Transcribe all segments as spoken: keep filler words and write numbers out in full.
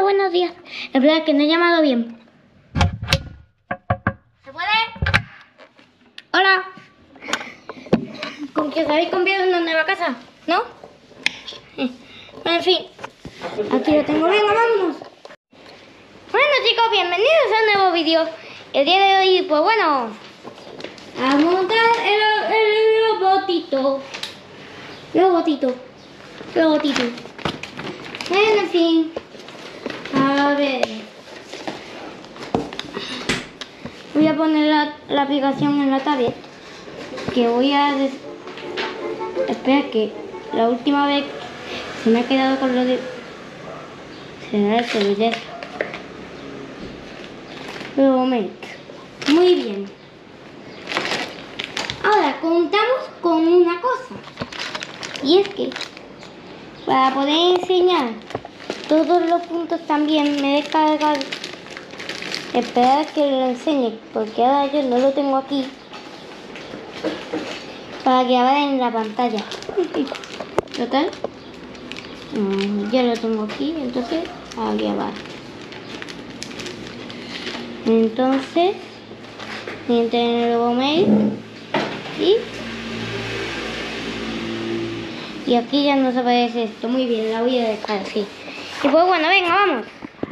buenos días. Es verdad que no he llamado bien. ¿Se puede? Hola. ¿Con que os habéis cambiado en una nueva casa? ¿No? Eh, Bueno, en fin. Aquí lo tengo. Venga, vámonos. Bueno, chicos, bienvenidos a un nuevo vídeo. El día de hoy, pues bueno, a montar el, el robotito. Robotito. Robotito. Bueno, en fin. A ver. Voy a poner la, la aplicación en la tablet. Que voy a... Des... Espera, que la última vez se me ha quedado con lo de... Será el celular. Romake. Muy bien. Ahora contamos con una cosa. Y es que para poder enseñar todos los puntos también me he descargado. Esperar que lo enseñe, porque ahora yo no lo tengo aquí. Para que vaya en la pantalla. Total. Mm, ya lo tengo aquí, entonces aquí va. Entonces, entré en el nuevo mail y y aquí ya nos aparece esto. Muy bien, la voy a dejar así. Y pues bueno, venga, vamos.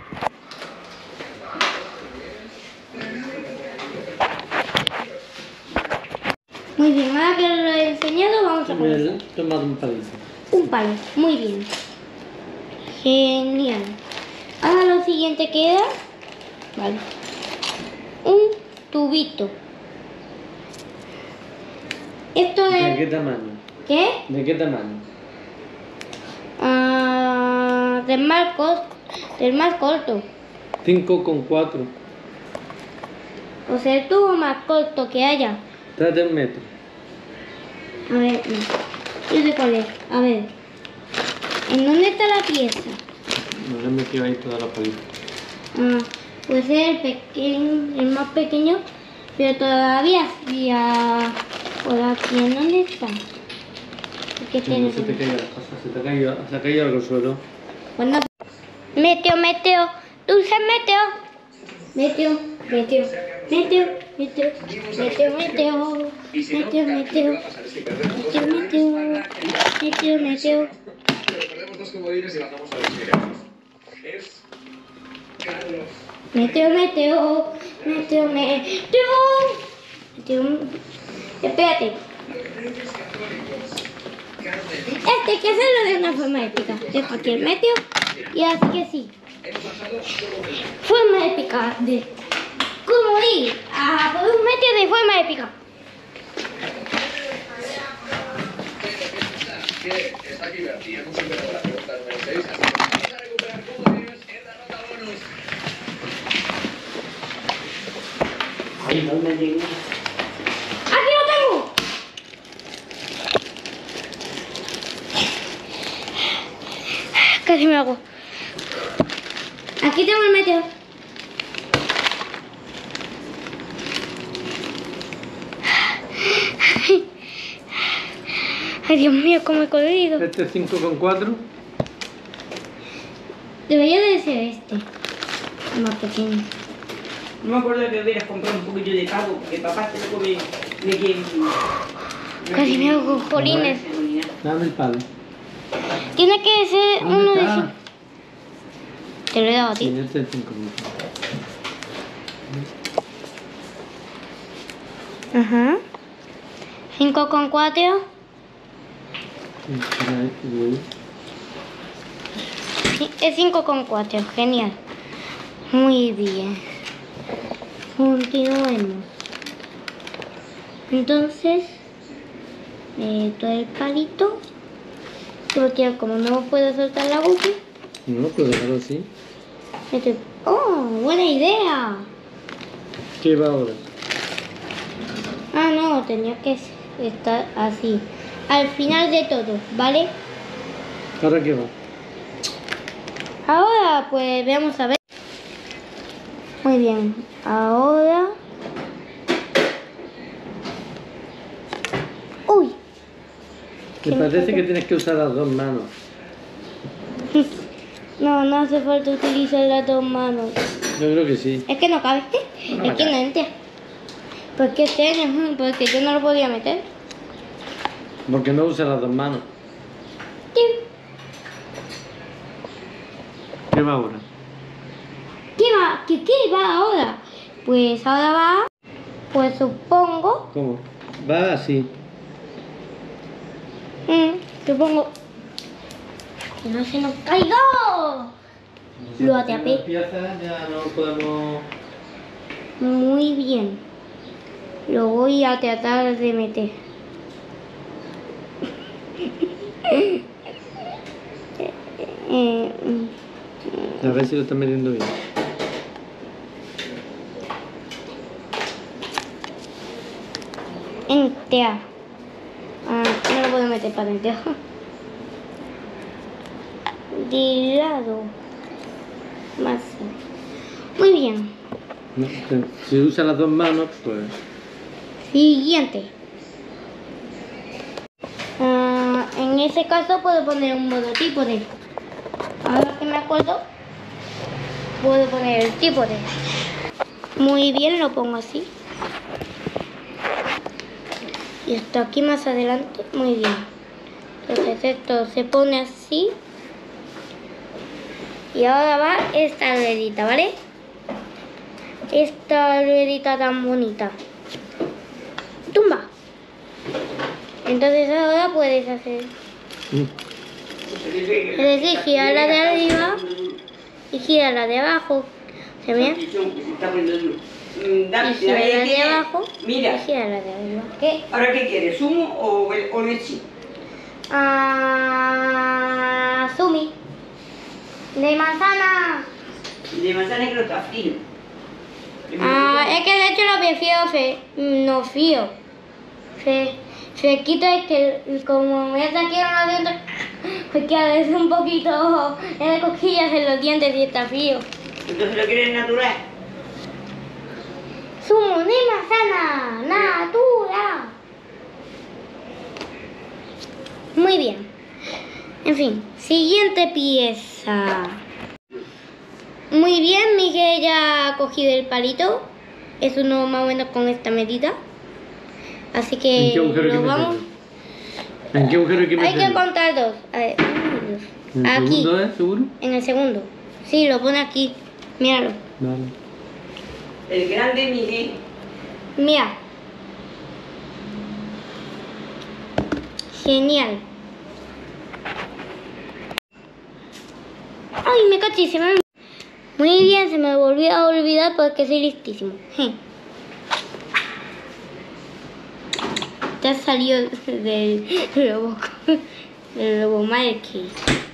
Muy bien, ahora que lo he enseñado, vamos a poner. Toma un palito. Un palo, muy bien. Genial. Ahora lo siguiente queda, vale, un tubito. Esto es... ¿De qué tamaño? ¿Qué? ¿De qué tamaño? Ah, del más corto. Del más corto. cinco con cuatro. O sea, el tubo más corto que haya. Trata de un metro. A ver, no. Yo sé cuál es. A ver. ¿En dónde está la pieza? No le he metido ahí toda la palita. Ah, puede ser el pequeño, el más pequeño, pero todavía había por aquí. ¿En dónde está? Porque Sí, no se te caiga la cosa, se te ha caído, se ha caído algo suelo. Bueno, meteo, meteo, dulce meteo, meteo, meteo, meteo, meteo, meteo, meteo, meteo, meteo, meteo, meteo, meteo. Pero perdemos dos comodines y bajamos a los mireros. Es Carlos. Meteo, meteo, meteo, meteo, meteo. Espérate. Este hay que hacerlo de una forma épica. Dejo aquí el meteo y así que sí. Forma épica de cómo ir a por un meteo de forma épica. Que está divertido, hemos superado la pregunta número seis, así que vamos a recuperar comodines en la nota bonus. Ay, no me llegué. ¡Aquí lo tengo! Casi me hago. Aquí tengo el meteo. Ay, Dios mío, cómo he corrido. Este es cinco con cuatro. Debería de ser este. Más pequeño. No me acuerdo que hubieras comprado un poquito de pavo, porque papá se lo come de quien... Casi me hago jolines. Dame el palo. Tiene que ser ¿Dónde uno de está? esos. Te lo he dado a Sí, ti. este es cinco con cuatro. Ajá. cinco con cuatro. Espera, este de ahí. Sí, es cinco con cuatro. Genial. Muy bien. Continuemos. Entonces, meto el palito. Porque como no puedo soltar la boca, No, puedo dejarlo así. meto el... ¡Oh! ¡Buena idea! ¿Qué va ahora? Ah, no, tenía que estar así. Al final de todo, ¿vale? ¿Ahora qué va? Ahora, pues, veamos a ver. Muy bien. Ahora... ¡Uy! Me parece que tienes que usar las dos manos. No, no hace falta utilizar las dos manos. Yo creo que sí. Es que no cabe. No es me que no cabe. entra. ¿Por qué tiene? Porque yo no lo podía meter. Porque no usa las dos manos. ¿Qué? ¿Qué va ahora? ¿Qué va? ¿Qué, qué va ahora? Pues ahora va, pues supongo, ¿Cómo? Va así. mm, supongo, que no se nos caiga. Lo atrapé. Las piezas ya no podemos... Muy bien. Lo voy a tratar de meter. Eh, mm, A ver si lo está metiendo bien. Entrar. Ah, no lo puedo meter para adentro. De lado. Más. Muy bien. No, si usa las dos manos, pues... Siguiente. Ah, en ese caso puedo poner un modo trípode. Ahora que me acuerdo, puedo poner el trípode. Muy bien, lo pongo así. Y esto aquí más adelante, muy bien. Entonces esto se pone así. Y ahora va esta ruedita, ¿vale? Esta ruedita tan bonita. Tumba. Entonces ahora puedes hacer... Mm. Es decir, gira la de arriba y gira la de abajo. ¿Se ve? Y gira la de abajo Mira, y gira la de arriba. ¿Qué? ¿ahora qué quieres? ¿Zumo o, o leche? Ah, Sumi. De manzana. De manzana que no está frío. Ah, es que de hecho lo prefiero fe, no frío. Fe, fresquito es que como me saqué los dientes, porque a veces un poquito de cosquillas en los dientes y está frío. Entonces lo quieres natural. Zumo de manzana, natura. Muy bien. En fin, siguiente pieza. Muy bien, Miguel ya ha cogido el palito. Es uno más o menos con esta medida. Así ¿En que qué agujero hay que lo vamos. meterlo? ¿En qué agujero hay que Hay que meterlo? contar dos. A ver, uno y dos. ¿En el Aquí, segundo, eh? ¿Seguro? en el segundo. Sí, lo pone aquí. Míralo. Vale. El grande Miguel. Mira. Genial. Ay, me caché, se me... Muy bien, se me volvió a olvidar porque soy listísimo. Je. Ya salió del lobo, del lobo Mikey.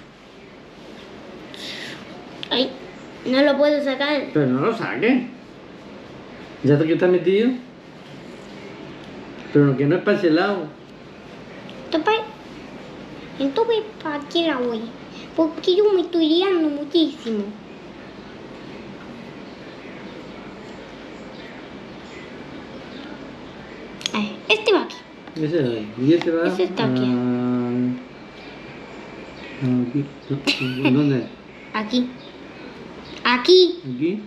Ay, no lo puedo sacar. Pero no lo saques. Ya que está metido. Pero que no es para ese lado. Topa, entonces para qué la voy, porque yo me estoy liando muchísimo. A ver, este va aquí. Ese es ahí. Y este va... Ese está aquí. a- aquí. No, ¿dónde? Aquí. Aquí. ¿Aquí?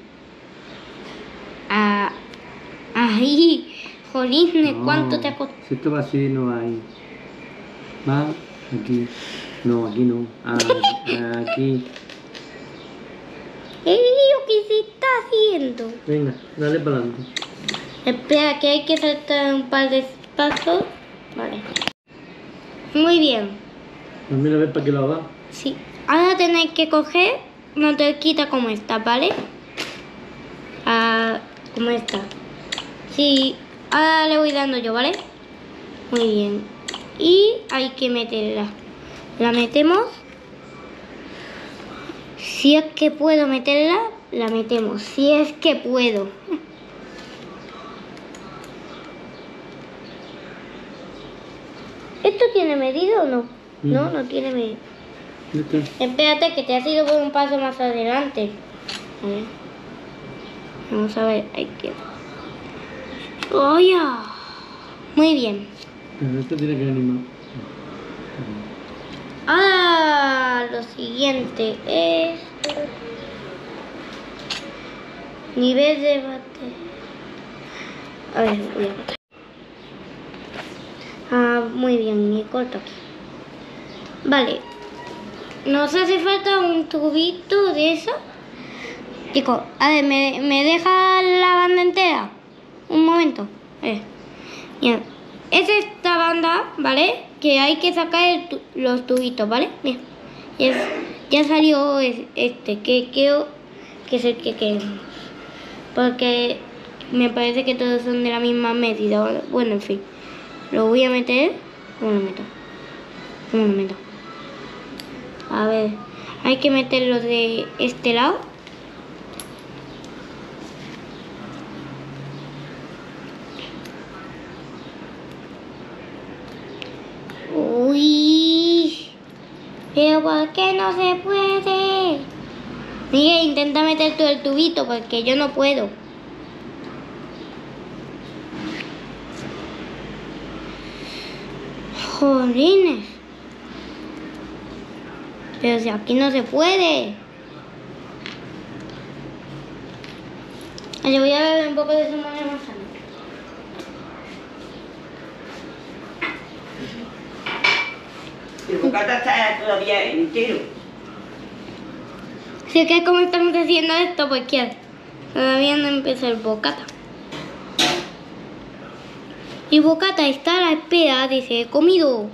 Ah, ahí. Jolín, No, ¿cuánto te ha costado? Si esto va así, no va ahí. Va aquí. No, aquí no. Ah, aquí. ¿Qué lío que se está haciendo? Venga, dale para adelante. Espera, que hay que saltar un par de pasos. Vale. Muy bien. Pues mira a ver para qué lado va. Sí. Ahora tenéis que coger una tuerquita como esta, ¿vale? Ah, como esta. Sí. Ahora le voy dando yo, ¿vale? Muy bien. Y hay que meterla. La metemos. Si es que puedo meterla, la metemos. Si es que puedo. ¿Esto tiene medida o no? No, no tiene medida. ¿Listo? Espérate que te has ido por un paso más adelante. A ver. Vamos a ver, hay que... ¡Oye! Muy bien. Pero esto tiene que venir más. Ahora lo siguiente es nivel de batería. A ver, voy a cortar. Ah, muy bien, me corto aquí. Vale. Nos hace falta un tubito de eso. Chicos, a ver, ¿me, me deja la banda entera? Un momento. A ver. Bien. Es esta banda, ¿vale? Que hay que sacar el tu los tubitos, ¿vale? Bien. Ya, ya salió este, que creo que es el que queremos. Porque me parece que todos son de la misma medida. ¿Vale? Bueno, en fin. Lo voy a meter. ¿Cómo lo meto? ¿Cómo lo meto? A ver. Hay que meterlo de este lado. Uy. Pero ¿por qué no se puede? Miguel, intenta meter todo el tubito porque yo no puedo. Jolines. Pero si aquí no se puede. Le voy a beber un poco de zumo de manzana. El bocata está todavía entero. Si es que como estamos haciendo esto, pues ¿qué? Todavía no empezó el bocata. Y bocata está a la espera de ser comido.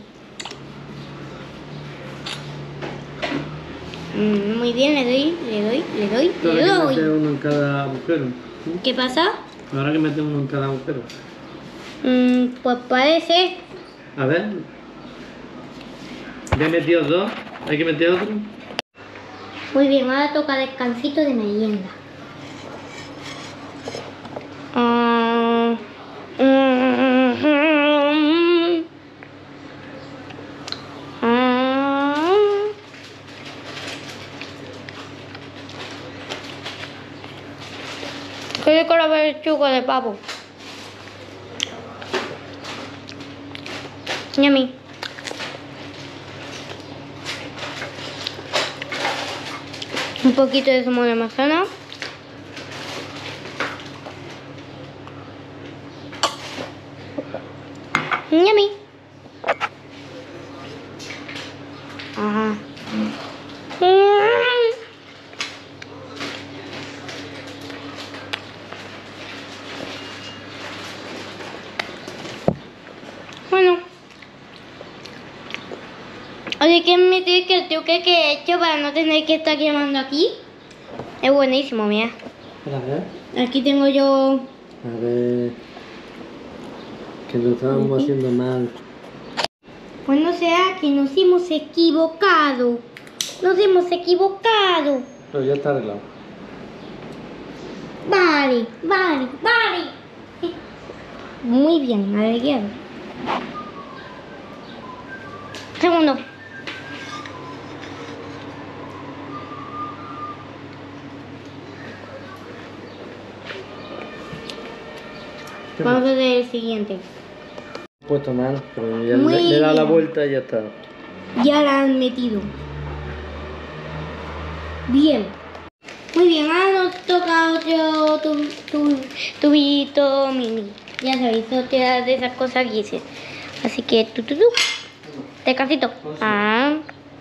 Mm, muy bien, le doy, le doy, le doy, Ahora le que doy. meter uno en cada agujero. ¿Qué pasa? Ahora que meter uno en cada agujero. Mm, pues parece. A ver. Ya he metido dos. Hay que meter otro. Muy bien, ahora toca descansito de merienda. Ah, mm, mm, ah. Qué rico la pechuga de pavo. Yummy. Un poquito de zumo de manzana. Yummy. Ajá. Bueno. Oye, que me dice que el truque que he hecho para no tener que estar llamando aquí es buenísimo, mira. A ver. Aquí tengo yo. A ver. Que lo estábamos haciendo mal. Pues no será que nos hemos equivocado. Nos hemos equivocado. Pero ya está arreglado. Vale, vale, vale. Muy bien, arreglado. Segundo. Vamos a hacer el siguiente. Puesto mal, pero ya Muy le, le he dado la bien. vuelta y ya está. Ya la han metido. Bien. Muy bien, ahora nos toca otro tu, tu, tubito mini. Ya sabéis, otra de esas cosas que hice. Así que tu tu tu. Descansito. Ah.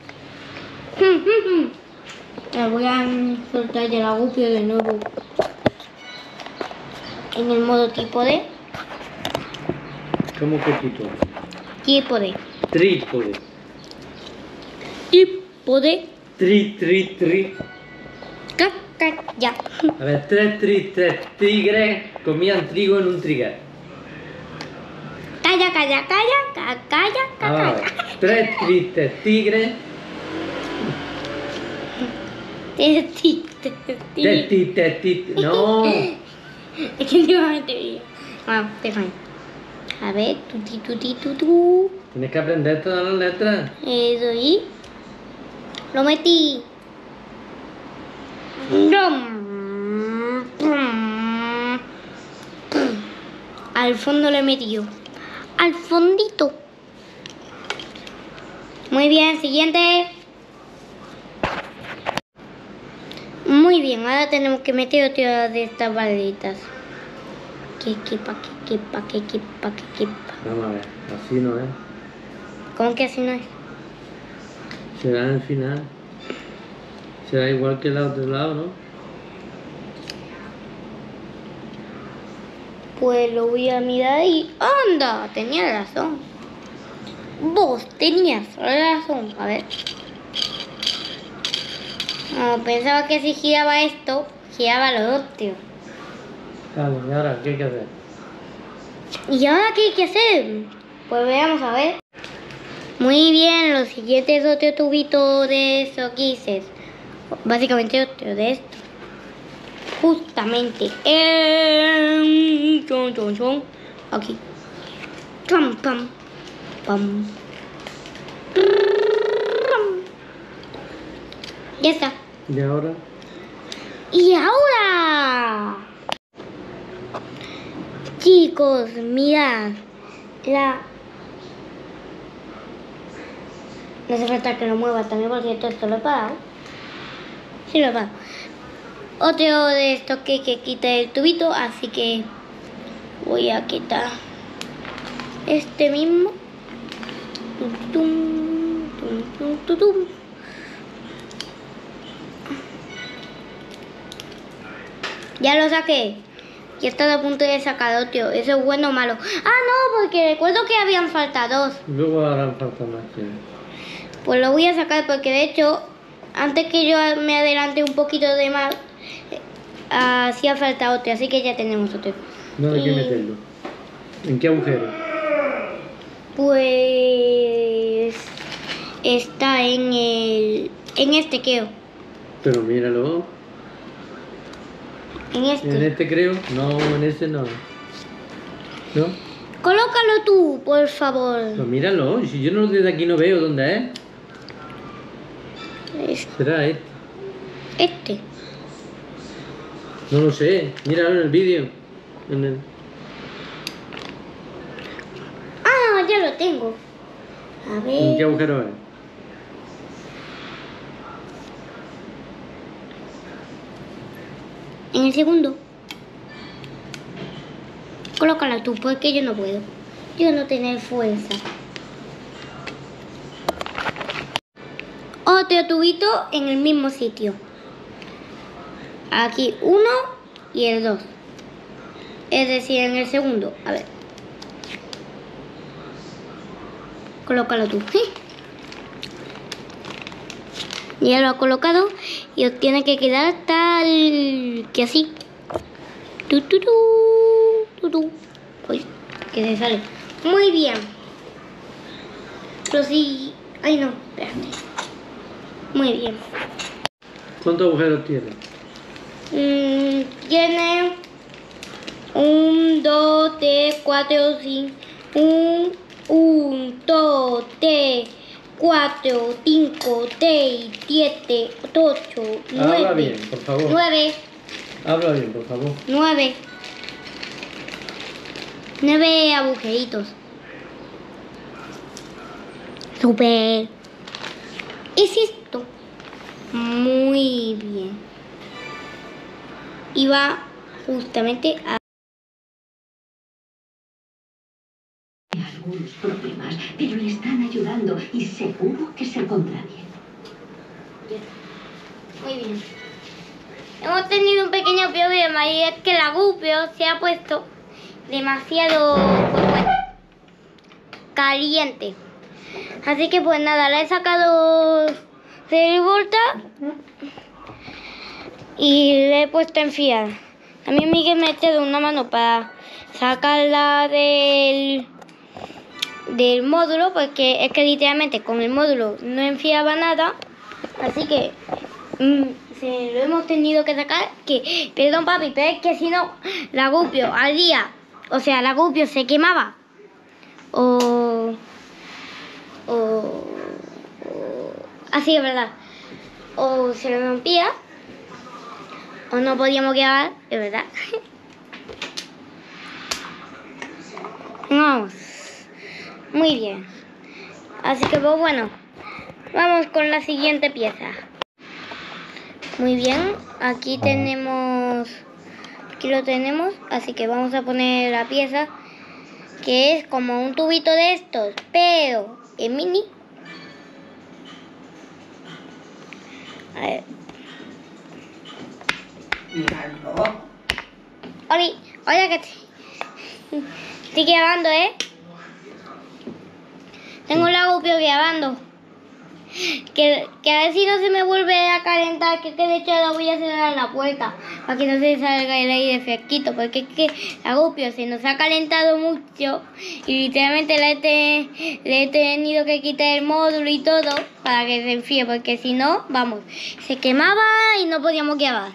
Me voy a soltar el agupio de nuevo. En el modo trípode. ¿Cómo que tipo? Trípode. Trípode. Trípode. Tri, tri, tri. Ca, ca, ya. A ver, tres, tri, tres tigres comían trigo en un trigal. Calla, calla, calla, ca, calla, ca, Ahora, calla. tres tristes tigres. Testi, testi. Teti, teti, no. Es que últimamente vi. Bueno, déjame. A ver, tuti, tuti, tutu. Tienes que aprender todas las letras. Eso y. Lo metí. Al fondo le he metido. Al fondito. Muy bien, siguiente. Muy bien, ahora tenemos que meter otra de estas balitas. Que quepa, que quepa, que quepa, que quepa. Vamos a ver, así no es. ¿Cómo que así no es? Será en el final. Será igual que el otro lado, ¿no? Pues lo voy a mirar y... ¡Anda! Tenía razón. Vos tenías razón. A ver. No, pensaba que si giraba esto, giraba lo otro. Vale, ¿y ahora qué hay que hacer? ¿Y ahora qué hay que hacer? Pues veamos a ver. Muy bien, los siguientes otro tubito de eso que hice. Básicamente otro de esto. Justamente en... chon, chon, chon. Aquí. Pam, pam, pam. Ya está. ¿Y ahora? Y ahora, chicos, mirad, la... No hace falta que lo mueva también, por cierto, esto lo he parado. Sí, lo he parado. Otro de estos que, que quita el tubito, así que voy a quitar este mismo. Tum, tum, tum, tum, tum. Ya lo saqué. Ya está a punto de sacar otro. ¿Eso es bueno o malo? Ah, no, porque recuerdo que habían faltado dos. Luego harán falta más, sí. Pues lo voy a sacar porque de hecho, antes que yo me adelante un poquito de más, eh, hacía falta otro, así que ya tenemos otro. ¿Dónde hay que Y, meterlo? ¿En qué agujero? Pues está en el, en este creo, Pero míralo. en este. En este creo. No, en ese no. ¿No? Colócalo tú, por favor. Pues míralo. Si yo no desde aquí no veo dónde es. Es- Será este. Este. No lo sé. Míralo en el vídeo. En el... Ah, ya lo tengo. A ¿En qué ver. agujero es? En el segundo. Colócala tú, porque yo no puedo. Yo no tengo fuerza. Otro tubito en el mismo sitio. Aquí uno y el dos. Es decir, en el segundo. A ver. Colócalo tú. ¿Sí? Ya lo ha colocado y os tiene que quedar tal que así. Tu, tu, tu, tu, tu. Uy, que se sale. Muy bien. Pero sí. Ay, no, espérate. Muy bien. ¿Cuántos agujeros tiene? Mm, tiene un, dos, tres, cuatro, cinco. Un, un, dos, tres, cuatro, cinco, seis, siete, ocho, Habla nueve. bien, por favor. Nueve. Habla bien, por favor. Nueve. Nueve agujeritos. Super. Es esto. Muy bien. Y va justamente a... Algunos problemas, pero le están ayudando y seguro que se pondrá bien. Muy bien. Hemos tenido un pequeño problema y es que la GoPro se ha puesto demasiado, pues bueno, caliente. Así que pues nada, la he sacado de vuelta y le he puesto a enfriar. También Miguel me ha echado una mano para sacarla del, del módulo, porque es que literalmente con el módulo no enfriaba nada. Así que mm, se lo hemos tenido que sacar. Que, perdón papi, pero es que si no, la GoPro al día, o sea, la GoPro se quemaba. O... O... o así es verdad. O se le rompía. O no podíamos grabar, es verdad. Vamos. Muy bien. Así que pues bueno. Vamos con la siguiente pieza. Muy bien, aquí tenemos, aquí lo tenemos, así que vamos a poner la pieza, que es como un tubito de estos, pero en mini. A ver. Míralo. Oli, oye que te... estoy grabando, ¿eh? Tengo el agupio grabando. Que, que a ver si no se me vuelve a calentar, que, que de hecho la voy a cerrar la puerta para que no se salga el aire fresquito, porque es que el agupio se nos ha calentado mucho y literalmente le he, te, le he tenido que quitar el módulo y todo para que se enfríe, porque si no, vamos, se quemaba y no podíamos grabar.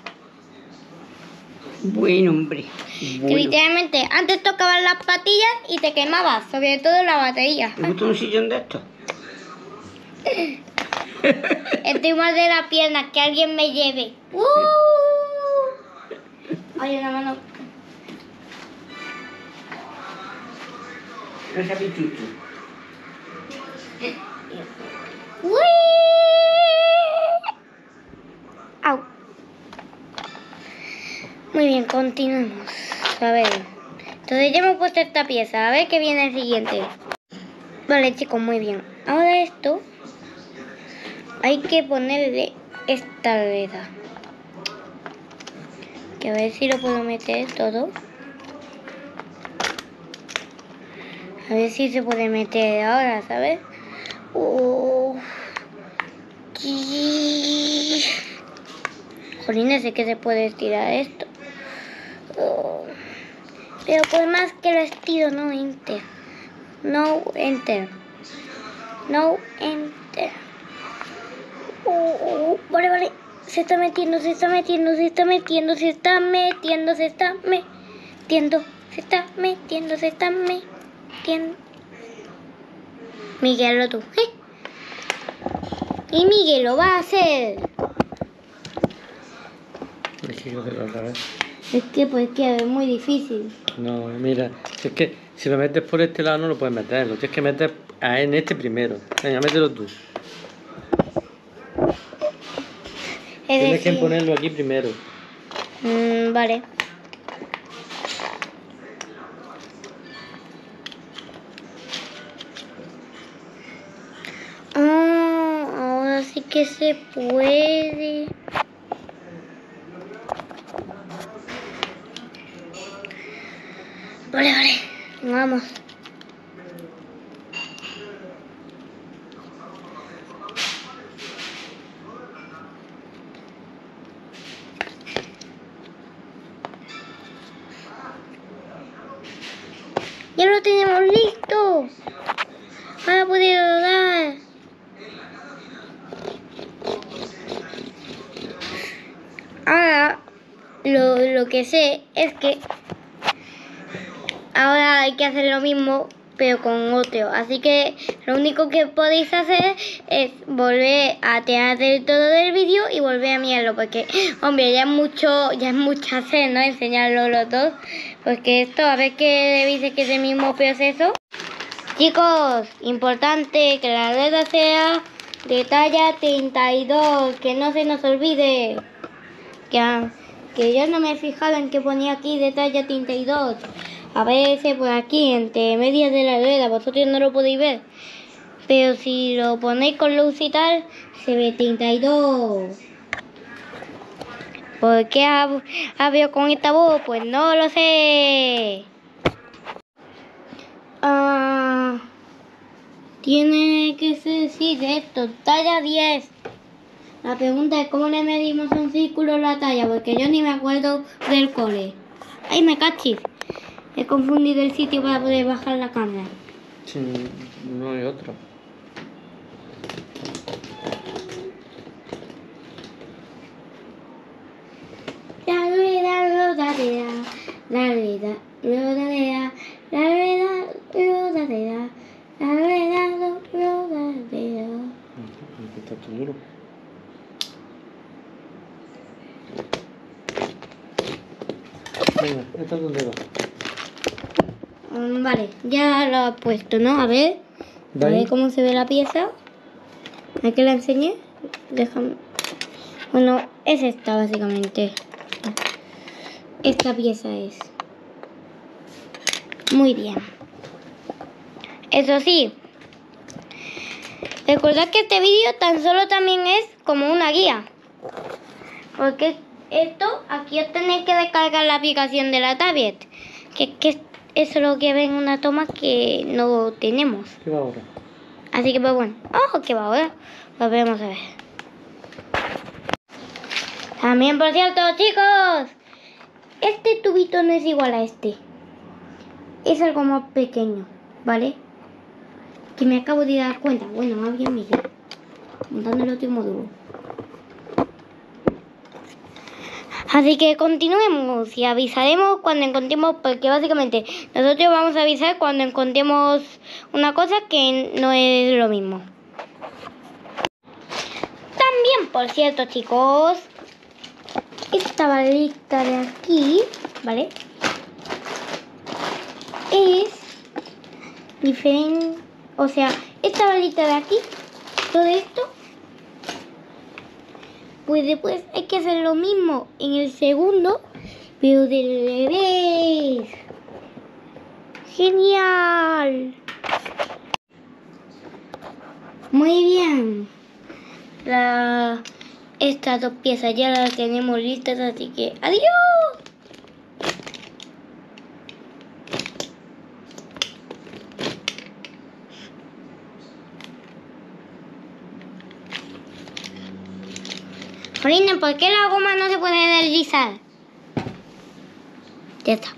Buen hombre. Que Bueno, literalmente antes tocaban las patillas y te quemabas, sobre todo la batería. ¿Te gusta un sillón de estos? Estoy mal de la pierna, que alguien me lleve. ¡Uh! Oye, la mano. No sea pichucho. ¡Uy! ¡Au! Muy bien, continuemos. A ver. Entonces ya hemos puesto esta pieza. A ver qué viene el siguiente. Vale, chicos, muy bien. Ahora esto hay que ponerle esta rueda. Que a ver si lo puedo meter todo. A ver si se puede meter ahora, ¿sabes? Oh. Jolines, sé que se puede estirar esto. Oh. Pero por más que lo estiro, no enter. No enter. No enter. Oh, oh, vale, vale. Se está metiendo, se está metiendo, se está metiendo, se está metiendo, se está metiendo, se está metiendo, se está metiendo. Miguel, tú. ¿Eh? Y Miguel lo va a hacer. es que quiero hacerlo otra vez. Es que pues que es muy difícil. No, mira, si es que si lo metes por este lado no lo puedes meter, lo tienes que meter a- en este primero. Venga, mételo tú. Es Tienes que decir, ponerlo aquí primero. mm, vale. Ah, ahora sí que se puede. Vale, vale. Vamos. Ya lo tenemos listo. Ahora puedo dar. Ahora lo, lo que sé es que ahora hay que hacer lo mismo pero con otro, así que lo único que podéis hacer es volver a tener todo del vídeo y volver a mirarlo, porque hombre, ya es mucho, ya es mucho hacer, ¿no? Enseñarlo los dos, porque esto a ver que dice que es el mismo proceso. Chicos, importante que la rueda sea de talla treinta y dos, que no se nos olvide, que, que yo no me he fijado en que ponía aquí de talla treinta y dos. A veces por aquí, entre medias de la rueda, vosotros no lo podéis ver. Pero si lo ponéis con luz y tal, se ve treinta y dos. ¿Por qué hablo con esta voz? Pues no lo sé. Ah, tiene que ser, sí, de esto, talla diez. La pregunta es cómo le medimos a un círculo la talla, porque yo ni me acuerdo del cole. ¡Ay, me cachis! He confundido el sitio para poder bajar la cámara. Sí, no hay otro. La rueda rodadera, la rueda rodadera, la rueda rodadera, la rueda rodadera. Está todo duro. Venga, ¿esto dónde va? Mm, Vale, ya lo he puesto, ¿no? A ver, a ¿Vale? ver cómo se ve la pieza. ¿A qué la enseñé? Déjame. Bueno, es esta básicamente. Esta pieza es. Muy bien. Eso sí, recordad que este vídeo tan solo también es como una guía. Porque esto, aquí os tenéis que descargar la aplicación de la tablet. Que, que eso es lo que ven en una toma que no tenemos. ¿Qué va ahora? Así que pues bueno, ojo, ¿qué va ahora? Lo veremos a ver. También, por cierto, chicos, este tubito no es igual a este. Es algo más pequeño, ¿vale? Que me acabo de dar cuenta. Bueno, más bien me quedo montando el último duro. Así que continuemos y avisaremos cuando encontremos, porque básicamente nosotros vamos a avisar cuando encontremos una cosa que no es lo mismo. También, por cierto, chicos, esta balita de aquí, ¿vale? Es diferente, o sea, esta balita de aquí, todo esto, pues después hay que hacer lo mismo en el segundo, pero del revés. ¡Genial! Muy bien. La, estas dos piezas ya las tenemos listas, así que ¡adiós! Jolines, ¿por qué la goma no se puede deslizar? Ya está.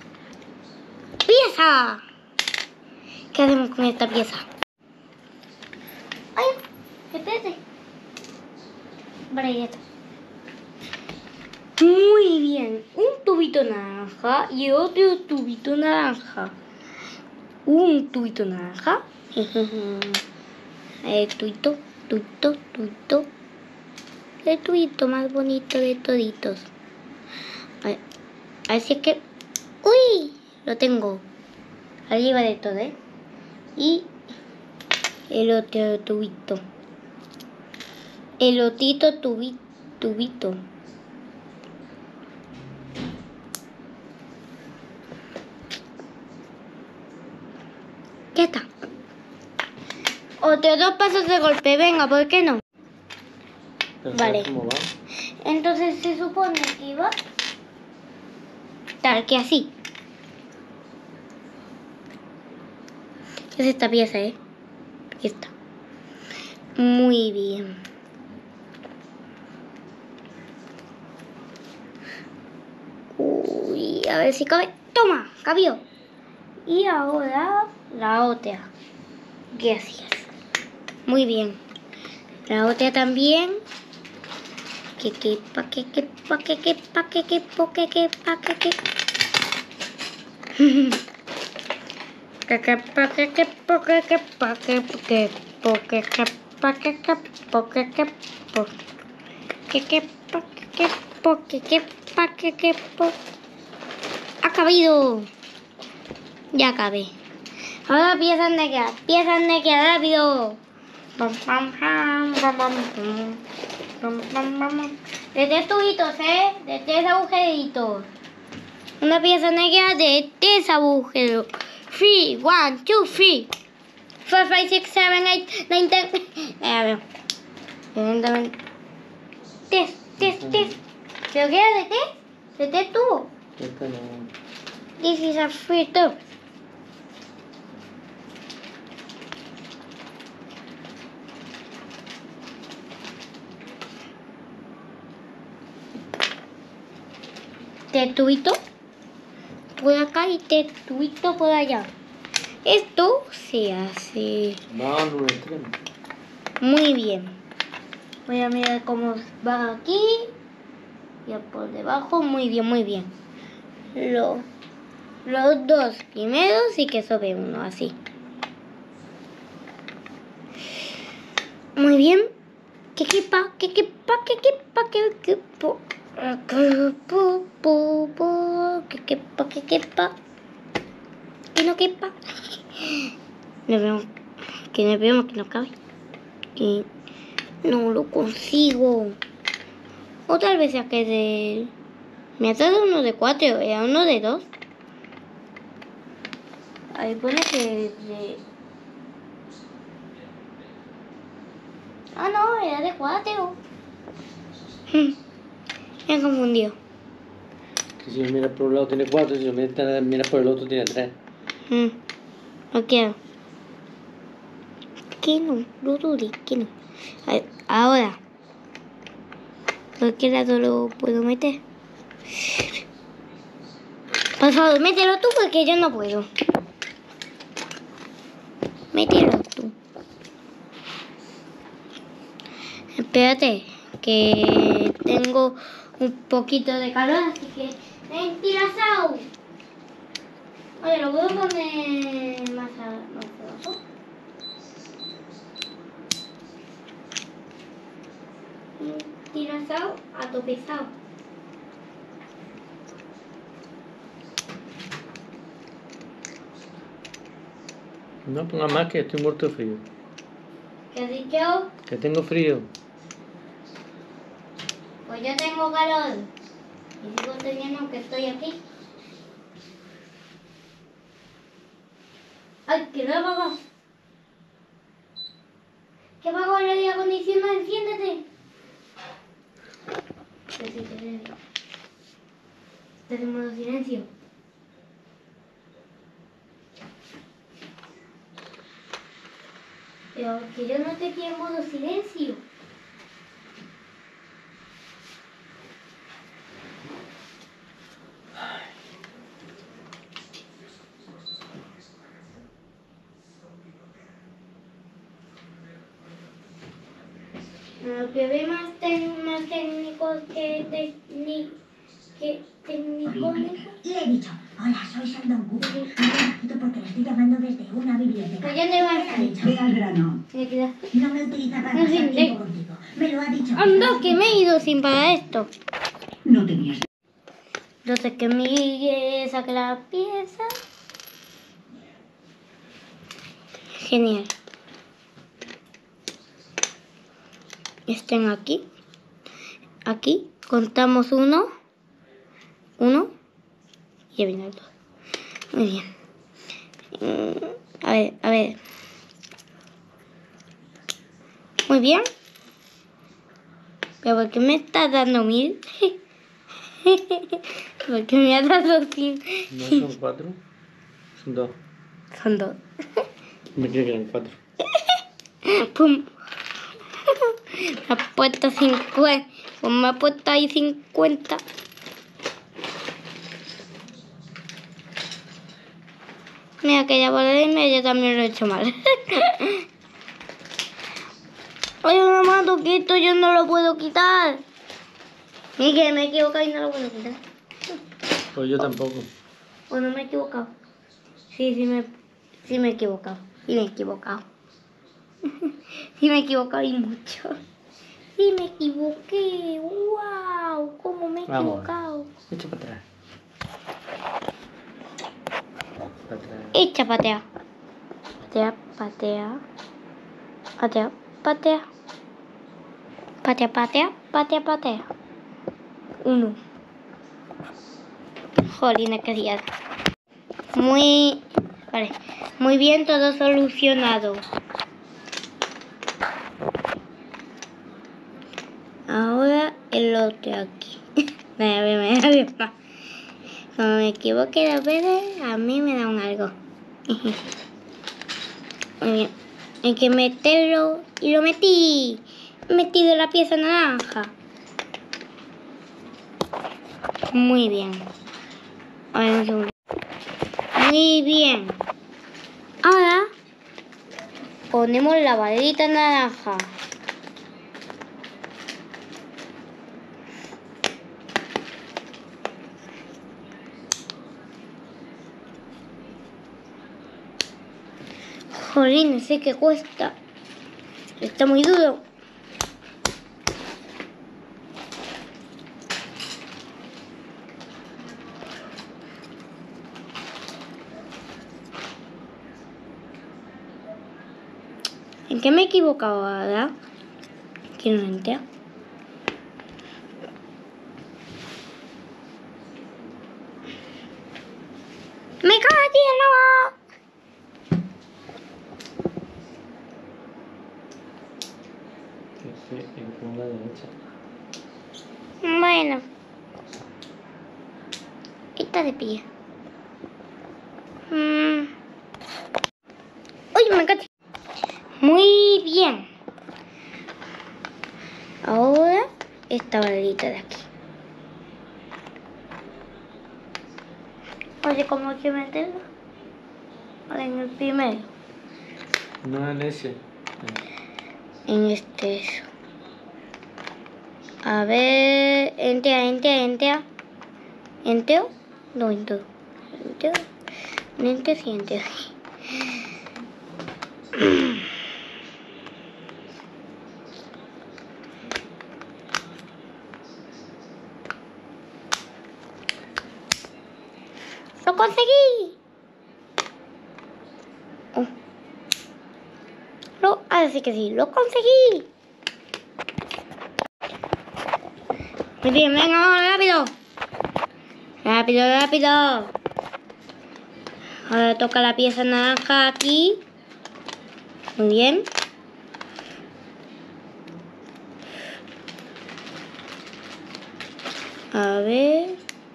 ¡Pieza! ¿Qué hacemos con esta pieza? ¡Ay! Espérate. Vale, ya está. Muy bien. Un tubito naranja y otro tubito naranja. Un tubito naranja. El tubito, tubito, tubito. El tubito más bonito de toditos. A ver, así es que... ¡Uy! Lo tengo. Arriba de todo, ¿eh? Y el otro tubito. El otito tubi, tubito. Ya está. Otros dos pasos de golpe. Venga, ¿por qué no? Vale. ¿Cómo va? Entonces se supone que iba tal que así. Es esta pieza, ¿eh? Aquí está. Muy bien. Uy, a ver si cabe. ¡Toma! Cabió. Y ahora la otra. Gracias. Muy bien. La otra también. Que que pa que que pa que que pa que que pa que que pa que que. Que que pa que que pa que que pa que que pa que que pa que que pa que que pa que que pa que que pa que que pa que que pa. Ha cabido. Ya acabé. Ahora piezas negras, piezas negras, rápido. Pam pam pam pam pam pam pam pam. De tres tubitos, ¿eh? De tres agujeritos. Una pieza negra de tres agujeros. Three, one, two, three. Four, five, six, seven, eight, nine, ten. A ver. Evidentemente. Tres, tres, tres. ¿Pero qué era de tres? De tres tubos. Esta no. This is a free tube. Tres tubitos por acá y tres tubitos por allá. Esto se hace Va en un extremo. muy bien. Voy a mirar cómo va aquí. Y por debajo, muy bien, muy bien. Lo, los dos primeros y que sobre uno, así. Muy bien. Que quepa, que quepa, que quepa, que quepa. Que quepa, que quepa. Que no quepa. Nos vemos. Que nos vemos que no cabe. Que No lo consigo. O tal vez saqué de... Me ha dado uno de cuatro, era uno de dos. Ahí pone que de... Ah, no, era de cuatro. Me he confundido. Que si lo miras por un lado tiene cuatro, si lo miras por el otro tiene tres. Mm, no quiero. ¿Qué no? Lo dudé, ¿qué no? A ver, ahora. ¿Por qué lado lo puedo meter? Por favor, mételo tú porque yo no puedo. Mételo tú. Espérate, que tengo un poquito de calor, así que ventilación. Oye, lo puedo poner más a- más abajo. Ventilación atopizado. No ponga más que estoy muerto de frío. ¿Qué has dicho? Que tengo frío. Pues yo tengo calor. Y sigo teniendo que estoy aquí. ¡Ay, que no apagó! ¿Qué apagó el aire acondicionado? ¡Enciéndete! Que sí, que sí. Estás en modo silencio. Pero que yo no te quiero en modo silencio. Lo que ve más, ten- más técnicos que, tecni- que técnicos. Le he dicho, hola, soy Sandoku. No me porque le estoy llamando desde una biblioteca. Pues ya te vas Me a ha dicho, ve al grano. Me queda. No me utiliza para En fin, pasar tiempo de- contigo. Me lo ha dicho. Anda, que me he ido sin para esto. No tenías. Entonces que Miguel saque la pieza. Genial. Estén aquí. Aquí contamos uno. Uno. Y ya viene el dos. Muy bien. Mm, A ver, a ver. Muy bien. ¿Pero por qué me estás dando mil? ¿Por qué me has dado cien? No son cuatro, son dos. Son dos. Me creo que eran cuatro. Pum. Me ha puesto cincuenta. Pues me ha puesto ahí cincuenta. Mira que ya por el medio yo también lo he hecho mal. Oye, mamá, tú que esto yo no lo puedo quitar. Miguel, me he equivocado y no lo puedo quitar. Pues yo tampoco. ¿O no me he equivocado? Sí, sí me, sí me he equivocado. Sí me he equivocado. Sí me he equivocado y mucho. Sí me equivoqué. ¡Wow! ¿Cómo me he Vamos. equivocado? Echa para atrás. Para atrás. Echa, patea. Patea, patea. Patea, patea. Patea, patea, patea, patea. Uno. Jolines, qué día. Muy... Vale. Muy bien, todo solucionado. Ahora el otro aquí. Me da bien, me da bien. Como me equivoqué dos veces, a mí me da un algo. Muy bien. Hay que meterlo y lo metí. He metido la pieza naranja. Muy bien. A ver, un segundo. Muy bien. Ahora ponemos la varita naranja. Jolín, sé que cuesta. Está muy duro. ¿En qué me he equivocado ahora? Quiero una entera. ¡Me cago en el Que se ponga derecha. agua! Bueno. Está de pie. Mm. ¡Uy, me caché! Muy bien. Ahora esta balita de aquí. Oye, ¿cómo hay que meterla? Ahora en el primero. No en ese. En este eso. A ver. Entea, entea, entea. ¿Enteo? No, enteo. ¿Enteo? Ente, sí, enteo. ¡Lo conseguí! Oh. No, ahora sí que sí, lo conseguí. Muy bien, venga, vamos, rápido. Rápido, rápido. Ahora toca la pieza naranja aquí. Muy bien. A ver.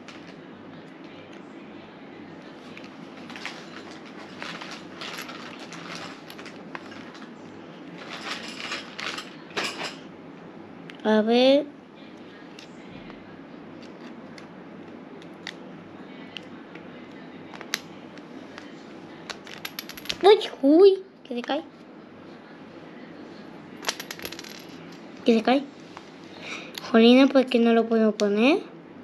A ver. Uy, uy, que se cae. Que se cae. Jolina, ¿por qué no lo puedo poner?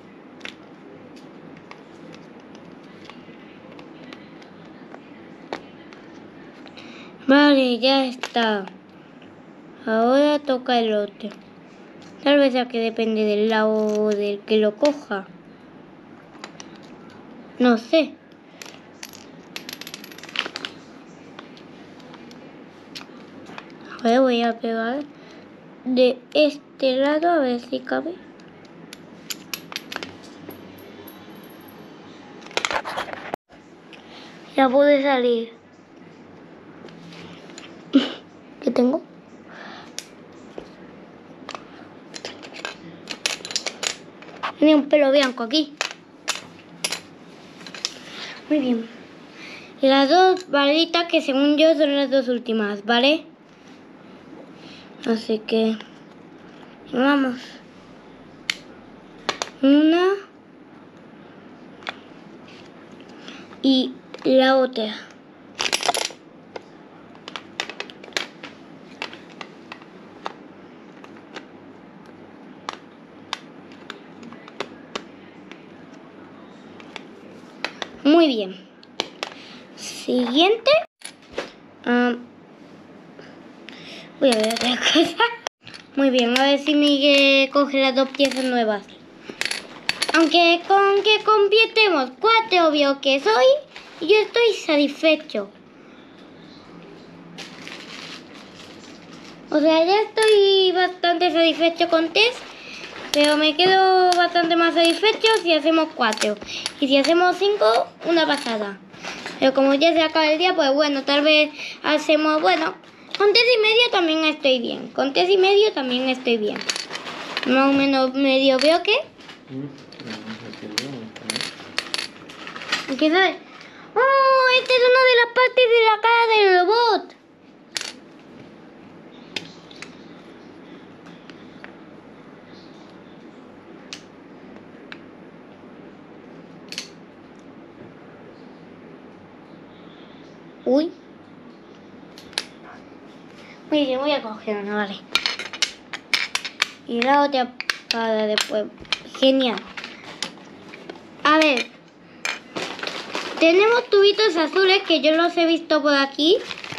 Vale, ya está. Ahora toca el otro. Tal vez ya que depende del lado del que lo coja. No sé. A ver, voy a pegar de este lado a ver si cabe. Ya pude salir. ¿Qué tengo? Tenía un pelo blanco aquí. Muy bien. Y las dos balitas que según yo son las dos últimas, ¿vale? Así que vamos. Una y la otra. Muy bien. Siguiente. Um, voy a ver otra cosa. Muy bien, a ver si Miguel coge las dos piezas nuevas. Aunque con que completemos cuatro obvio que soy, yo estoy satisfecho. O sea, ya estoy bastante satisfecho con Tess, pero me quedo bastante más satisfecho si hacemos cuatro. Y si hacemos cinco, una pasada. Pero como ya se acaba el día, pues bueno, tal vez hacemos, bueno, con Tess y medio también estoy bien. Con Tess y medio también estoy bien. Más o menos medio veo que... ¿Qué sabes? ¡Oh! Esta es una de las partes de la cara del robot. Uy. Muy bien, voy a coger una, vale. Y la otra para después. Genial. A ver. Tenemos tubitos azules que yo los he visto por aquí.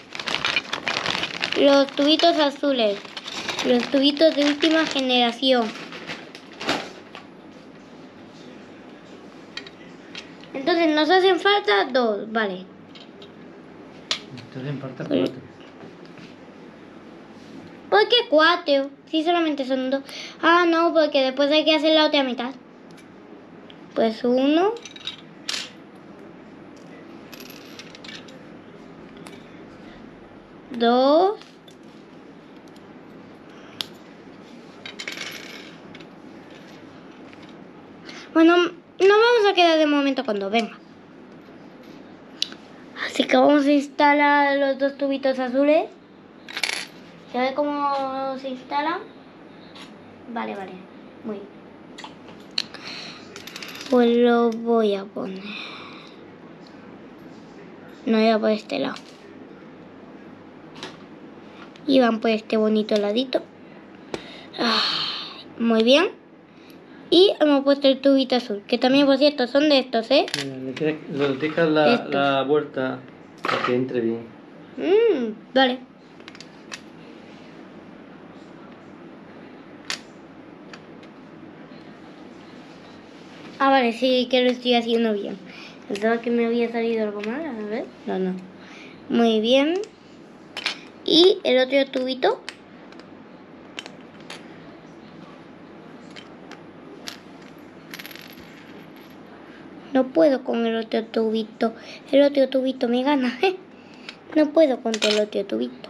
Los tubitos azules. Los tubitos de última generación. Entonces nos hacen falta dos, vale. Entonces falta cuatro. ¿Por ¿Por qué cuatro? Sí, solamente son dos. Ah, no, porque después hay que hacer la otra mitad. Pues uno. Dos. Bueno, nos vamos a quedar de momento cuando venga. Así que vamos a instalar los dos tubitos azules. ¿Se ve cómo se instalan? Vale, vale. Muy bien. Pues lo voy a poner. No iba por este lado. Y van por este bonito ladito. Ah, muy bien. Y hemos puesto el tubito azul, que también, por cierto, son de estos, ¿eh? Mira, le tienes, le dejas la, Estos. la vuelta para que entre bien. Mmm, vale. Ah, vale, sí, que lo estoy haciendo bien. Pensaba que me había salido algo mal, a ver. No, no. Muy bien. Y el otro tubito. No puedo con el otro tubito. El otro tubito me gana, ¿eh? No puedo con el otro tubito.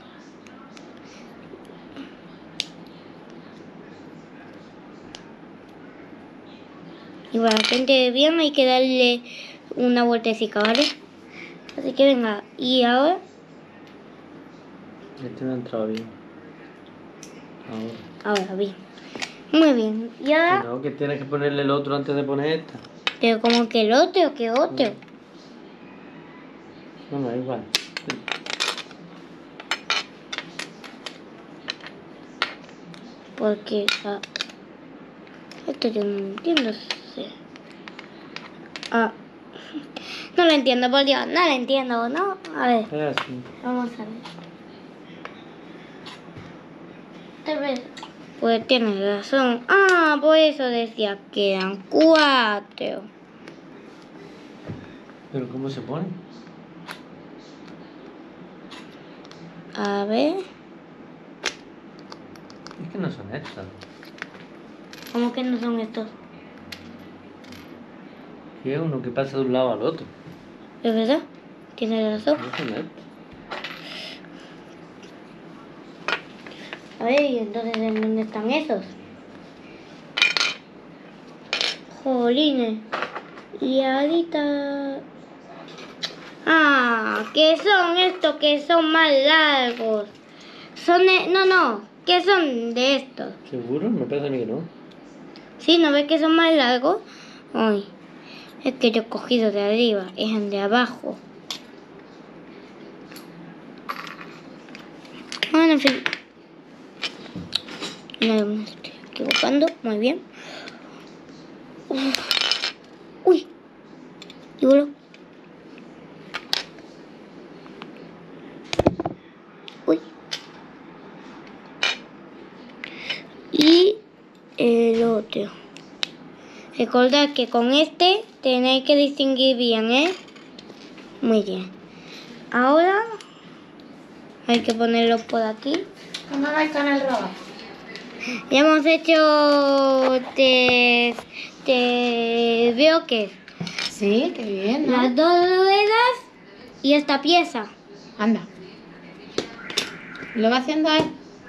Y para que entre bien hay que darle una vueltecita, ¿vale? Así que venga, y ahora... Este no ha entrado bien. Ahora. Ahora bien. Muy bien. Y ahora... No, que tienes que ponerle el otro antes de poner esta. Pero como que el otro, que otro. No, no, igual. Porque... Ah, esto yo no entiendo. Sí. Ah. No lo entiendo, por Dios. No lo entiendo, ¿no? A ver. Es así. Vamos a ver. Tal vez. Pues tienes razón. Ah, por eso decía que eran cuatro. ¿Pero cómo se pone? A ver. Es que no son estas. ¿Cómo que no son estos? Y es uno que pasa de un lado al otro. ¿Es verdad? Tienes razón. No son estas. A ver, ¿y entonces en dónde están esos? Jolines. Y ahorita... Ah, ¿qué son estos que son más largos? Son de... No, no. ¿Qué son de estos? ¿Seguro? Me parece a mí que no. ¿Sí? ¿No ves que son más largos? Ay, es que yo he cogido de arriba. Es el de abajo. Bueno, en fin. No me estoy equivocando. Muy bien. Uf. Uy. Y bueno. Uy. Y el otro. Recordad que con este tenéis que distinguir bien, ¿eh? Muy bien. Ahora hay que ponerlo por aquí. ¿Cómo va el canal rojo? Ya hemos hecho te, te veo que Sí, qué bien, ¿no? las dos ruedas y esta pieza. Anda. ¿Lo va haciendo él?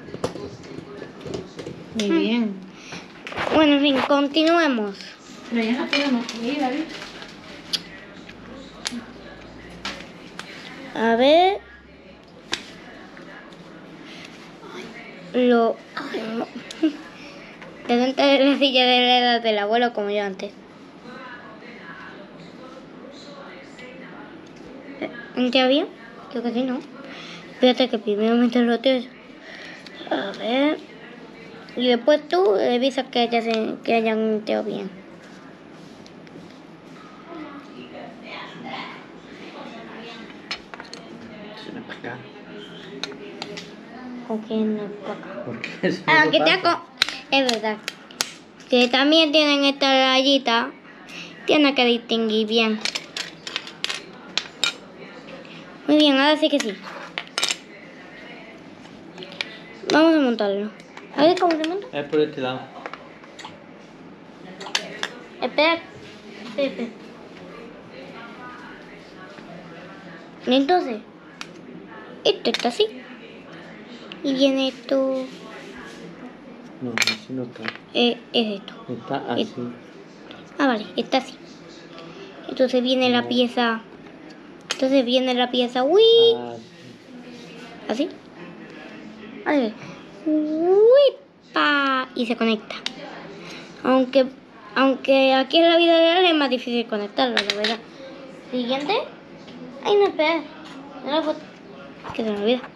Muy bien. Bueno, en fin, continuemos. Pero ya no podemos ir, David. A ver. Lo... Te senta en la silla de la edad del abuelo como yo antes. ¿Entra bien? Creo que sí, ¿no? Espérate que primero meto el otro. A ver. Y después tú revisas que, haya, que hayan entrado bien. Se me para acá. ¿Con quién no es para acá? ¿Por qué? Eso Ah, no que te pasa. hago. Es verdad. Que también tienen esta rayita. Tienen que distinguir bien. Muy bien, ahora sí que sí. Vamos a montarlo. A ver cómo se monta. Es por este lado. Espera. Espera, espera. Y entonces, esto está así. Y viene esto. No, así no está. Eh, es esto. Está así. Ah, vale, está así. Entonces viene la pieza. Entonces viene la pieza. ¡Uy! Así. Así. Vale. ¡Uy! Pa. Y se conecta. Aunque, aunque aquí en la vida real es más difícil conectarlo, la verdad. Siguiente. Ay, no, espera. No la foto. Que se me olvida.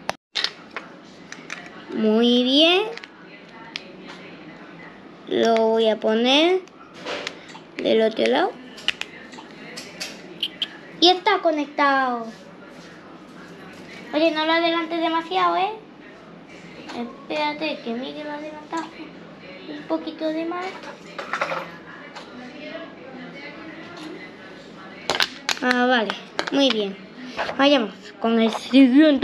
Muy bien. Lo voy a poner del otro lado. Y está conectado. Oye, no lo adelantes demasiado, ¿eh? Espérate, que Miguel lo ha adelantado un poquito de más. Ah, vale. Muy bien. Vayamos con el siguiente.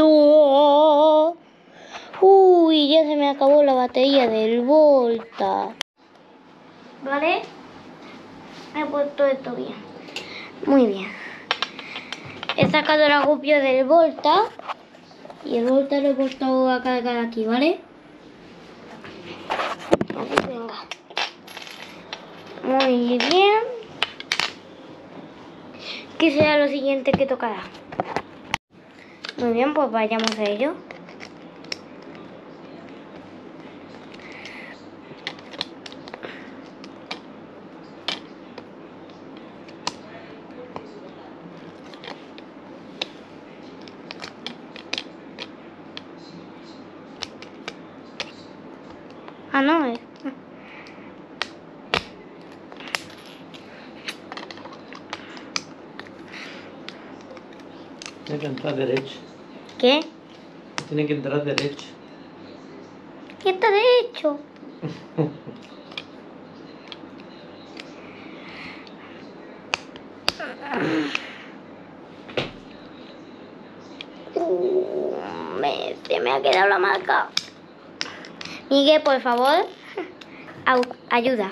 Uy, ya se me acabó la batería del Volta. ¿Vale? Me he puesto esto bien. Muy bien. He sacado el agujero del Volta. Y el Volta lo he puesto a cargar aquí, ¿vale? Así, venga. Muy bien. ¿Qué será lo siguiente que tocará? Muy bien, pues vayamos a ello. Ah, no, es... Tiene que entrar derecho. ¿Qué? Tiene que entrar derecho. ¿Qué está derecho? Uh, me, se me ha quedado la marca. Miguel, por favor, au, ayuda.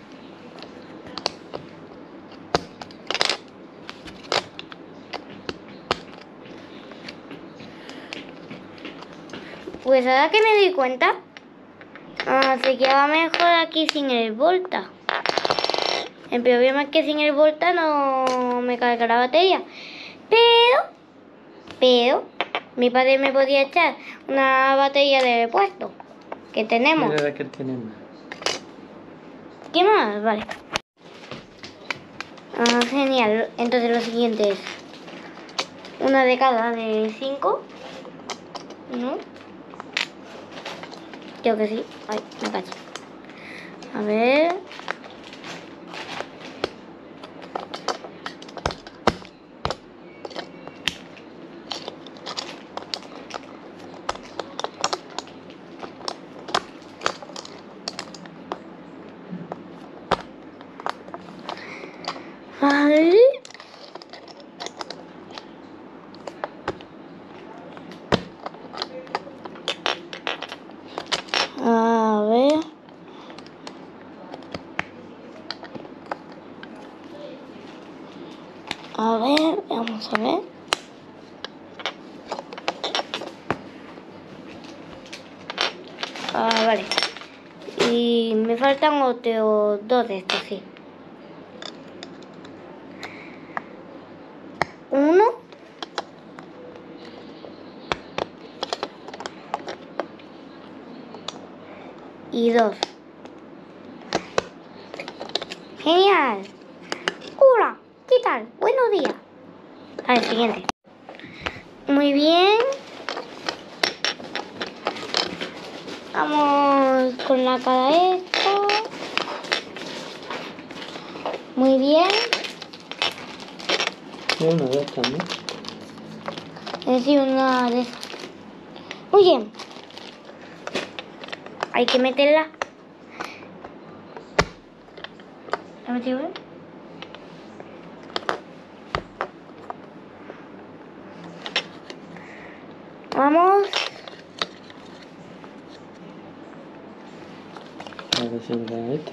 Pues ahora que me doy cuenta, ah, se quedaba mejor aquí sin el Volta. El problema es que sin el Volta no me carga la batería. Pero, pero, mi padre me podía echar una batería de repuesto que tenemos. Mira la que tenemos. ¿Qué más? Vale. Ah, genial. Entonces lo siguiente es una de cada de cinco. ¿No? Creo que sí. Ay, me cacho. A ver. Vale. A ver. A ver, vamos a ver. Ah, vale. Y me faltan otros dos de estos, sí. Uno. Y dos. Genial. Hola, ¿qué tal? Buenos días. A ver, siguiente. Muy bien. Vamos con la cara esto. Muy bien. Es una de estas, ¿no? Es decir, una de esas. Muy bien. Hay que meterla. ¿La metí bien? Vamos. si no queda esta.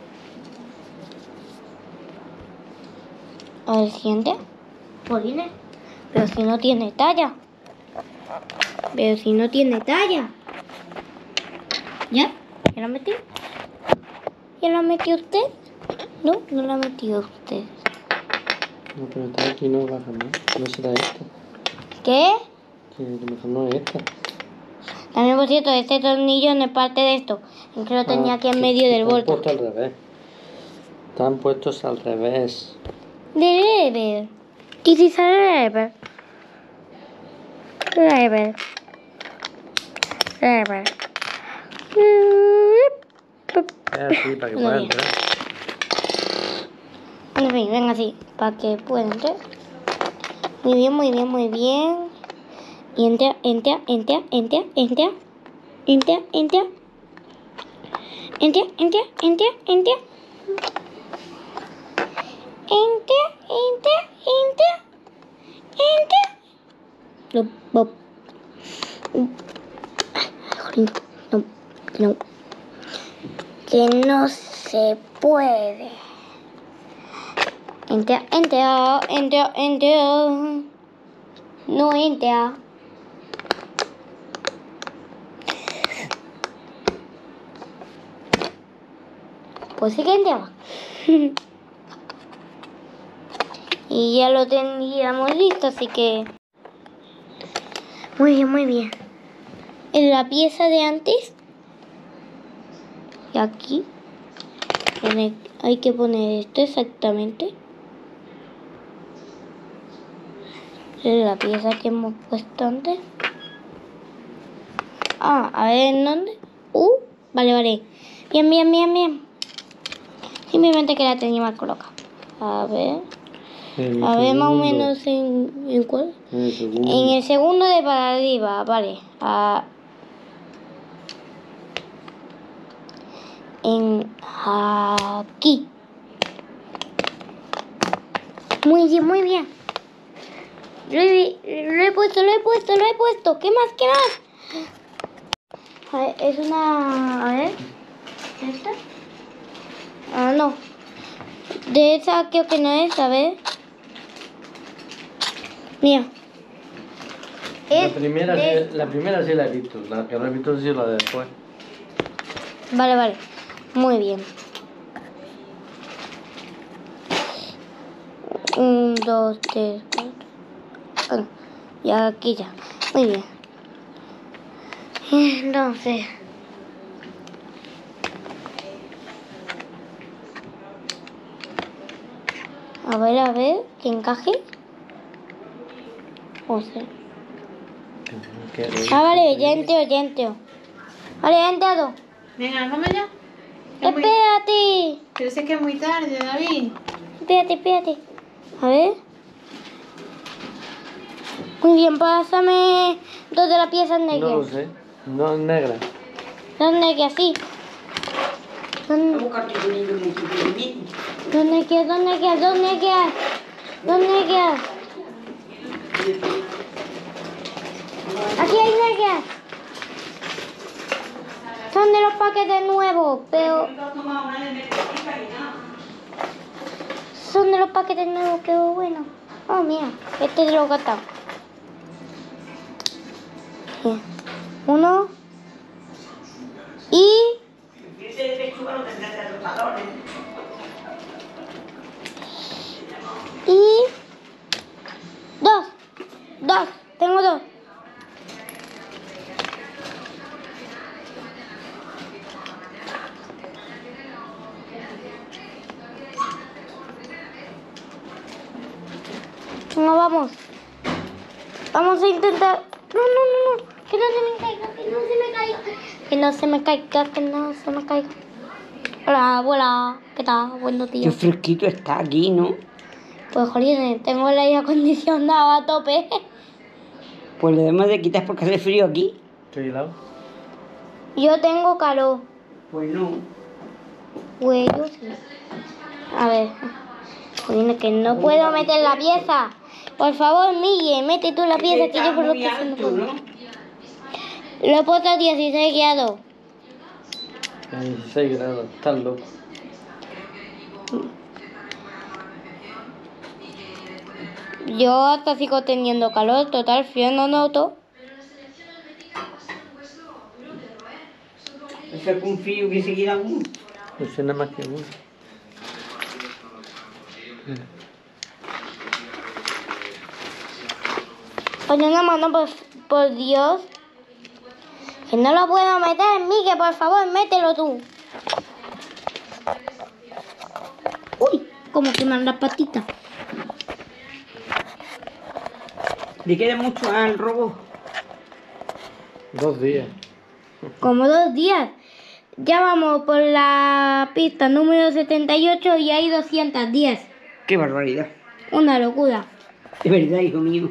A ver, siguiente. Polines. Pero si no tiene talla. Pero si no tiene talla. ¿Ya? ¿Ya la metí? ¿Ya la metió usted? No, no la metió usted. No, pero está aquí, no baja más. No será esta. ¿Qué? Que a lo mejor no es esta. También, por cierto, este tornillo no es parte de esto. Es que lo tenía aquí en medio del Están volto. puestos al revés. Están puestos al revés. De Rever. This is a Rever. Rever. Rever. Es así, para que No, pueda bien. entrar. En fin, venga así, para que pueda entrar. Muy bien, muy bien, muy bien. Y entra, entra, entra, entra, entra. Entra, entra. Entra, entra, entra, entra. Entra, entra, entra. Entra. No, no. No, no. Que no se puede. Entra, entra, entra, entra. No entra. Pues sí que entraba. Y ya lo tendríamos listo, así que... Muy bien, muy bien. En la pieza de antes. Y aquí. Tiene- hay que poner esto exactamente. Es la pieza que hemos puesto antes. Ah, a ver en dónde. Uh, vale, vale. Bien, bien, bien, bien. Simplemente que la tenía mal colocada. A ver. El A ver más o segundo. menos en, en cuál. En el segundo. En el segundo de para arriba, vale. Ah, en aquí. Muy bien, muy bien. Lo he, lo he puesto, lo he puesto, lo he puesto. ¿Qué más? ¿Qué más? A ver, es una... A ver. ¿Esta? Ah, no. De esa creo que no es, a ver. Mira. La Es primera, de- sí, la primera sí la he visto. La que no he visto sí la de después. Vale, vale. Muy bien. Un, dos, tres, cuatro. Bueno, y aquí ya. Muy bien. Entonces. A ver, a ver, que encaje. O sea. Que- Ah, vale, ya entro, ya entro. Vale, ya he entrado. Venga, vamos ya. Es muy- Espérate. Pero sé que es muy tarde, David. Espérate, espérate. A ver. Muy bien, pásame dos de las piezas negras. No lo sé. No es negra. ¿Dónde que así? ¿Dónde, Buscar tu niño muy pequeñito. dónde que, dónde que, dónde que, dónde que? Aquí hay negras. Son de los paquetes nuevos, pero son de los paquetes nuevos, pero bueno. Oh, mira, este es de los gatos. Bien. Uno. Y... Y... Dos. Dos. Tengo dos. No, vamos. Vamos a intentar... No, no, no, no. Que no se me caiga, que no se me caiga. Que no se me caiga, que no se me caiga. Hola, abuela. ¿Qué tal? Buenos Qué días. fresquito está aquí, ¿no? Pues, jolín, tengo el aire acondicionado a tope. Pues le debemos de quitar porque hace frío aquí. Estoy helado. Yo tengo calor. Pues no. Pues yo sí. A ver. Jolín, que no puedo meter la pieza. Por favor, Miguel, mete tú la pieza que yo por lo que se no puedo. Lo he puesto a dieciséis grados. A dieciséis grados, estás loco. Yo hasta sigo teniendo calor, total, frío no noto. Eso es un frío que se queda uno. No sé nada más que uno. Oye, una mano, por, por Dios. Que no lo puedo meter, Miguel, por favor, mételo tú. Uy, como queman las patitas. ¿Le queda mucho al robot? Dos días. Como dos días. Ya vamos por la pista número setenta y ocho y hay doscientos diez. ¡Qué barbaridad! Una locura. De verdad, hijo mío.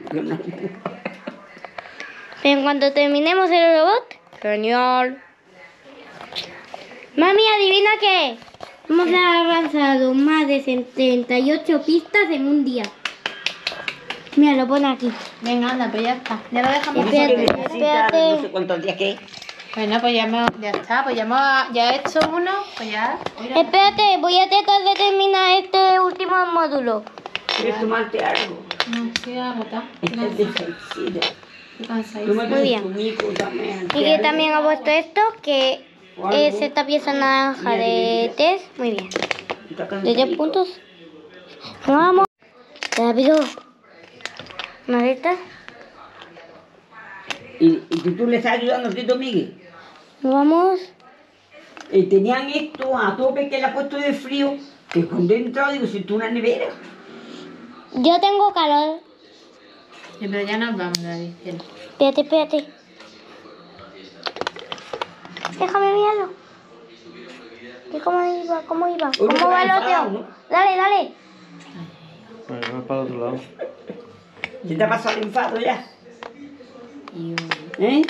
En cuanto terminemos el robot, genial. Mami, adivina qué. Hemos avanzado más de setenta y ocho pistas en un día. Mira, lo pone aquí. Venga, anda, pues ya está. Ya lo dejamos. Espérate, Dice que necesita espérate. no sé cuántos días que es. Bueno, pues ya, hemos, ya está. Pues ya, hemos, ya he hecho uno. Pues ya. Mira. Espérate, voy a tratar de terminar este último módulo. ¿Quieres tomarte algo? No, estoy agotada. Este es de seiscientos. Estoy cansadísima. Tómate Muy bien. un mico también. Y que también ha puesto esto, que es esta pieza naranja de test. Muy bien. De diez puntos. Vamos. Rápido. Una de estas. ¿Y, y que tú le estás ayudando a Tito Miguel? Vamos. Eh, tenían esto a tope que le ha puesto de frío, que cuando he entrado digo, si tú una nevera. Yo tengo calor. Sí, pero ya nos vamos, David. cielo. Espérate, espérate. Déjame mirarlo. ¿Qué cómo iba? ¿Cómo iba? Uy, ¿Cómo va el enfadado, otro? ¿no? Dale, dale. Bueno, vamos para el otro lado. ¿Se te ha pasado el enfado ya? ¿Eh?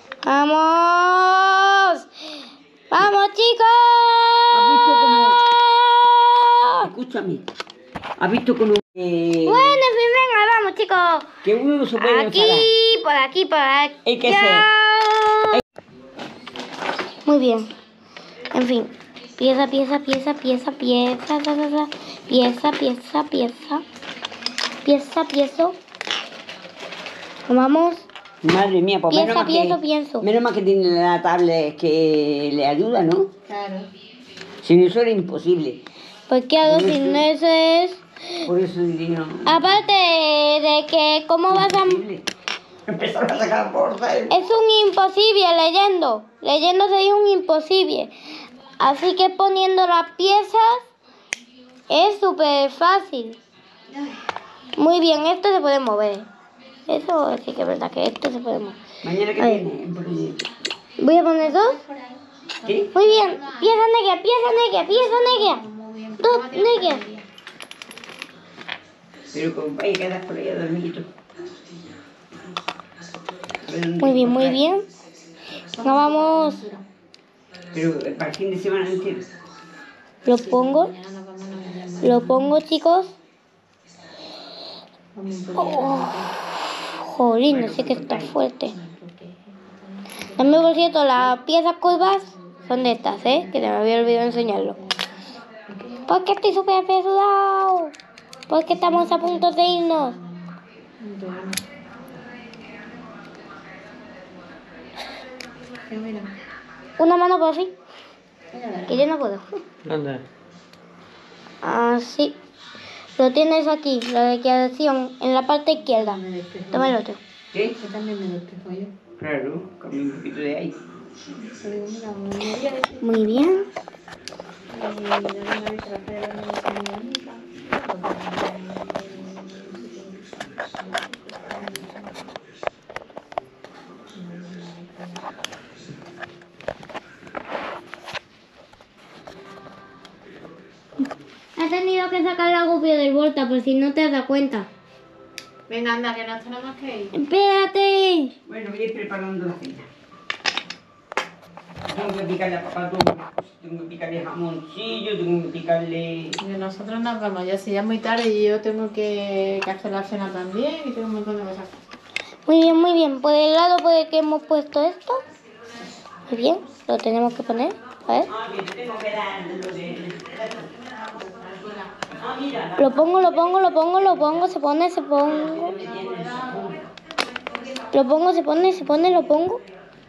¡Vamos! ¡Vamos, chicos! ¿Has visto cómo...? Escúchame. ¿Has visto cómo...? Eh, Bueno, en fin, venga, vamos, chicos. que uno no se puede Aquí, enfadar. por aquí, por aquí. Hay que ser. Muy bien. En fin. Pieza, pieza, pieza, pieza, pieza, ta, ta, ta. Pieza, pieza, pieza. Pieza, pieza. Vamos. Madre mía, pues Pienso, menos mal pienso, que, pienso. menos mal que tiene la tablet que le ayuda, ¿no? Claro. Sin eso era imposible. Pues qué hago Pero sin eso- eso es. Por eso digo... Aparte de que, ¿cómo vas a.? imposible. Empezar a sacar bolsa. ¿eh? Es un imposible leyendo. Leyendo sería un imposible. Así que poniendo las piezas es súper fácil. Muy bien, esto se puede mover. Eso sí que es verdad que esto se puede mover. Mañana que A ver. viene. porque- Voy a poner dos. ¿Qué? Muy bien. Pieza negra, pieza negra, pieza negra. Dos negras. Pero como vaya a quedar por ahí a dormir y todo. Muy bien, muy bien. Ahora vamos. Pero para el fin de semana entero. Lo pongo. Lo pongo, chicos. Oh, jolín, no sé que está fuerte. También, por cierto, las piezas curvas son de estas, ¿eh? Que se me había olvidado enseñarlo. Porque estoy súper apresurado. Porque estamos a punto de irnos. Una mano por fin. Que yo no puedo. Anda. Así. Lo tienes aquí, la declaración, en la parte izquierda. Toma el otro. ¿Qué? Yo también me despejo yo. Claro, cambia un poquito de ahí. Yo digo, mira, una media de- Muy bien. y la de una vez la fea de una vez muy bonita. Has tenido que sacar la copia del Volta por si no te has dado cuenta. Venga, anda, que nos tenemos que ir. Espérate. Bueno, voy a ir preparando la cena. Tengo que picarle a papá todo. Tengo que picarle jamoncillo, tengo que picarle... Y nosotros nos vamos ya, si ya es muy tarde y yo tengo que, que hacer la cena también y tengo un montón de cosas. Muy bien, muy bien. Por el lado por el que hemos puesto esto. Muy bien. Lo tenemos que poner. A ver. Ah, que te tengo que dar lo de... Ah, mira. Lo pongo, lo pongo, lo pongo, lo pongo, se pone, se pongo. Lo pongo, se pone, se pone, lo pongo.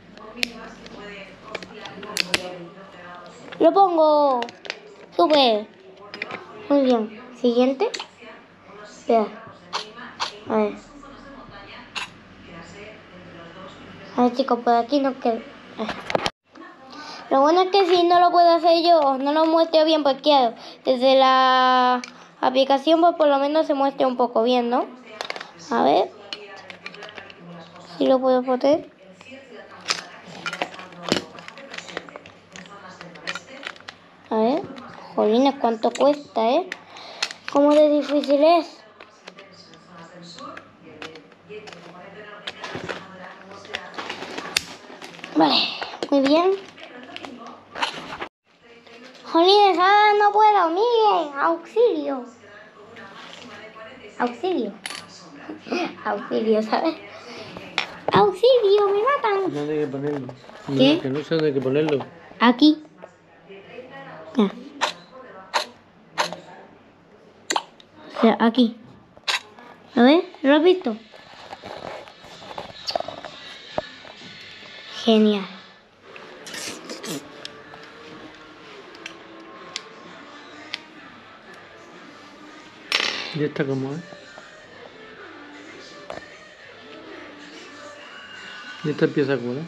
Lo pongo. Súper. Muy bien. Siguiente. Vea. A ver. A ver, chicos, por aquí no queda. Lo bueno es que si no lo puedo hacer yo, no lo muestro bien, pues quiero. Desde la aplicación, pues por lo menos se muestre un poco bien, ¿no? A ver. Si lo puedo poner. A ver. Jolines, cuánto cuesta, ¿eh? ¿Cómo de difícil es? Vale, muy bien. Jolines, ahora no puedo, miren, auxilio. Auxilio. Auxilio, ¿sabes? Auxilio, me matan. ¿Dónde hay que ponerlo? ¿Qué? No, que no sé dónde hay que ponerlo. Aquí. Ya. O sea, aquí. A ver, ¿lo has visto? Genial. ¿Y esta cómo es? ¿Y esta pieza cuál es?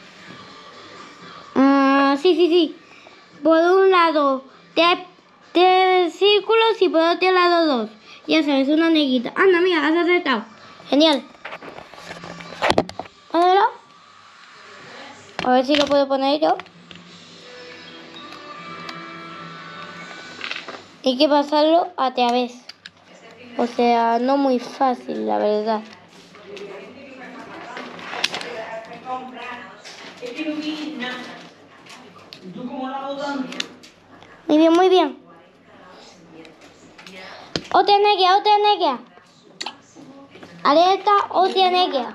Ah, sí, sí, sí. Por un lado, tres, tres círculos y por otro lado dos. Ya sabes, una negrita. Anda, mira, has acertado. Genial. Pónelo. A ver si lo puedo poner yo. Hay que pasarlo a través. O sea, no muy fácil, la verdad. Es que no vi nada. ¿Tú cómo lo hago tanto? Muy bien, muy bien. Otra negra, otra negra. Alerta, otra negra.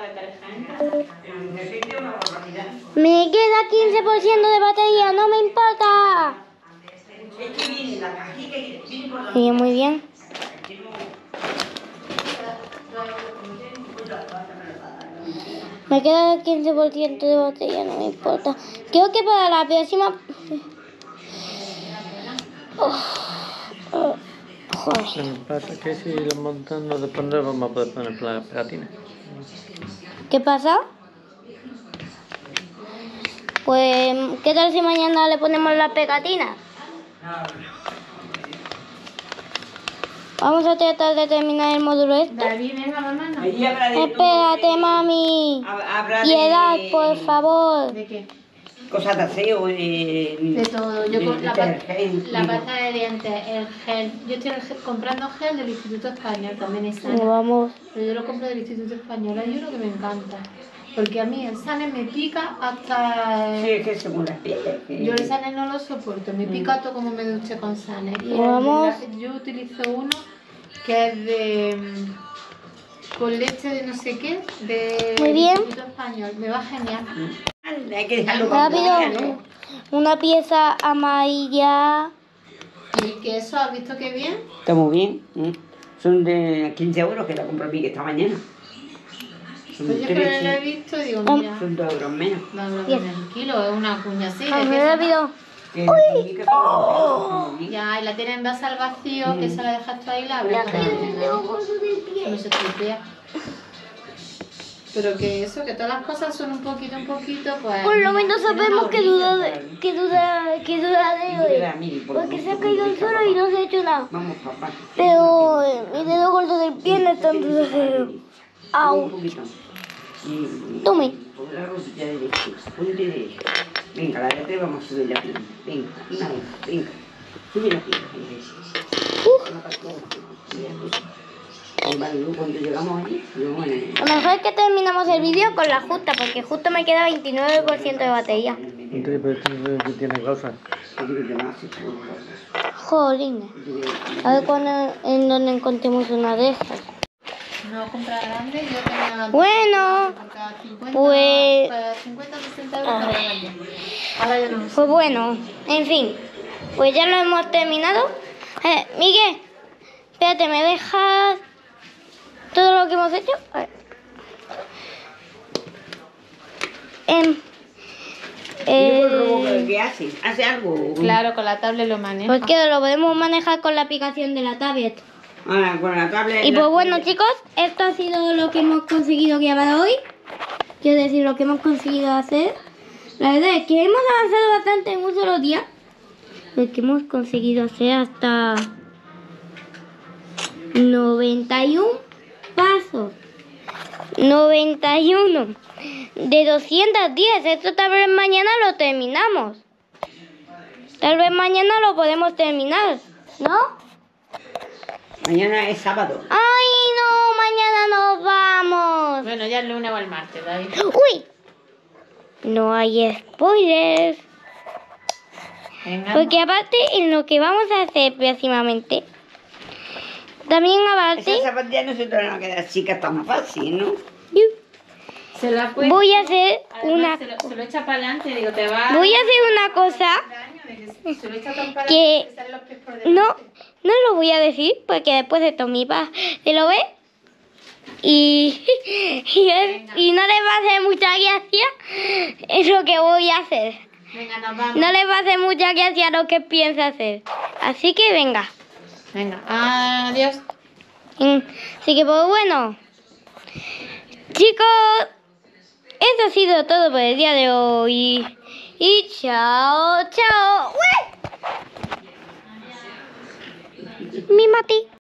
Me queda quince por ciento de batería, no me importa. Es que viene la cajita y viene por la... Muy bien, muy bien. Me queda quince por ciento de batería, no me importa. Creo que para la próxima... Oh, oh, joder. Lo que pasa es que si lo montamos después no vamos a poder poner la pegatina. ¿Qué pasa? Pues, ¿qué tal si mañana le ponemos la pegatina? Vamos a tratar de terminar el módulo este. David, venga, mamá, no. Allí habrá de todo, Espérate, de- mami. hab- Habrá Piedad, de... por favor. ¿De qué? Cosas de aseo, de... De todo. Yo de con la, pa- detergente, la digo. pasta de dientes, el gel. Yo estoy el gel- comprando gel del Instituto Español, también es Nos sano. vamos. Pero yo lo compro del Instituto Español. Hay uno que me encanta. Porque a mí el Sane me pica hasta... Sí, es que según las pieles. que- Yo el Sane no lo soporto. Me pica todo como me duché con Sane. Y el- Vamos. la- yo utilizo uno que es de... mm, con leche de no sé qué, de Muy bien. Instituto Español. Me va genial. Hay que dejarlo con Rápido. comida, ¿no? Una pieza amarilla. ¿Y el queso has visto qué bien? Está muy bien. ¿eh? Son de quince euros que la compré a mí que esta mañana. Son Pues yo que lo he trece, visto y digo, Um, mira, son dos euros menos. no lo Bien. el kilo, es una cuña así. de Vamos, queso, ¿no? rápido. Que la comí que estaba muy bien. Ya, y la tienes en base al vacío, que se la dejas tú ahí y la abres. para que no se estropea. Pero que eso, que todas las cosas son un poquito, un poquito, pues... Por lo menos tiene sabemos una que horita. duda de, que duda, que duda de Mira, hoy. mire, por Porque lo se ha menos caído al complicado, suelo y no se ha hecho nada. Vamos, papá. Pero eh, mi dedo gordo del pie no está en duda de... Un Au. poquito. Y- Tome. Por la rodilla derecha, punta derecha. Venga, la de atrás vamos a subir la pierna. Venga, una vez, venga. Sube la pierna. Y vale, luego cuando llegamos allí, luego en el... Lo mejor es que terminamos el vídeo con la justa, porque justo me queda veintinueve por ciento de batería. Entonces, pero esto no es que tiene causa. Jolín. A ver cuándo, en dónde encontremos una de esas. No compra grande, yo tenía... Bueno, por cada cincuenta, pues- cada cincuenta, sesenta euros cada grande. Ahora ya no lo sé. pues bueno, en fin, pues ya lo hemos terminado. Eh, Miguel, espérate, ¿me dejas todo lo que hemos hecho? A ver. Em, ¿Y luego el robot eh, qué hace? ¿Hace algo? Claro, con la tablet lo maneja. pues que lo podemos manejar con la aplicación de la tablet. Ah, con la tablet. Y la- pues bueno, chicos, esto ha sido lo que hemos conseguido grabar hoy. Quiero decir, lo que hemos conseguido hacer. La verdad es que hemos avanzado bastante en un solo día. Lo que hemos conseguido hacer hasta noventa y uno pasos. noventa y uno de doscientos diez. Esto tal vez mañana lo terminamos. Tal vez mañana lo podemos terminar, ¿no? Mañana es sábado. ¡Ay, no! Mañana nos vamos. Bueno, ya el lunes o el martes, David. ¡Uy! No hay spoilers. Venga. Porque aparte, en lo que vamos a hacer próximamente, también aparte, Esa zapatilla no se te van a quedar chicas tan fácil, ¿no? Se la puede... voy a hacer Además, una, se, lo, se lo echa para adelante, digo, te va... voy a hacer una cosa Se lo echa tan para que adelante que salen los pies por delante. no, no lo voy a decir porque después de esto mi papá se lo ve y, y, él- y no les va a hacer mucha gracia es lo que voy a hacer. Venga, nos vamos. No les va a hacer mucha gracia lo que piensa hacer. Así que venga. Venga, adiós. Mm, Así que pues bueno, chicos, eso ha sido todo por el día de hoy. Y chao, chao. ¡Ué! Mi Mati.